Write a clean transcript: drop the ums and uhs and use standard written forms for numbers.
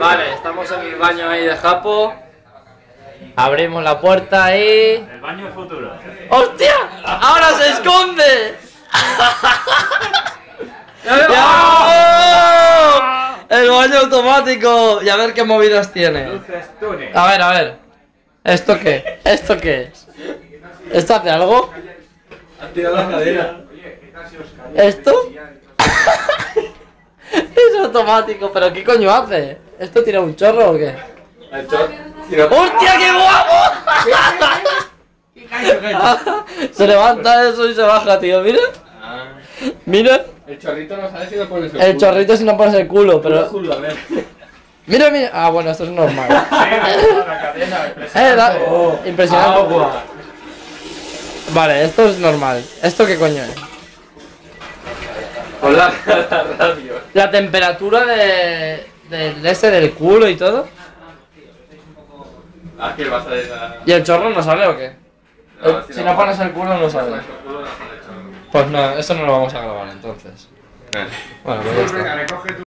Vale, estamos en el baño ahí de Japo. Abrimos la puerta ahí. El baño futuro. ¡Hostia! ¡Ahora se esconde! ¡Ya! El baño automático. Y a ver qué movidas tiene. Luces túnel. A ver. ¿Esto qué? ¿Esto qué es? ¿Esto hace algo? Has tirado la cadera. ¿Esto? Es automático, pero ¿qué coño hace? ¿Esto tira un chorro o qué? ¡Hostia, qué guapo! Se levanta eso y se baja, tío, mira. Mira. El chorrito no sabe si lo pones El chorrito si no pones el culo, pero... A ver. Mira. Ah, bueno, esto es normal. La cadena, impresionante. Impresionante. Agua. Vale, esto es normal. ¿Esto qué coño es? Con la radio. La temperatura de ese del culo y todo. Ah, que vas a decir. ¿Y el chorro no sale o qué? No, Si no pones el culo no sale. Pues no, eso no lo vamos a grabar entonces. Bueno, pues ya está. Recoge tu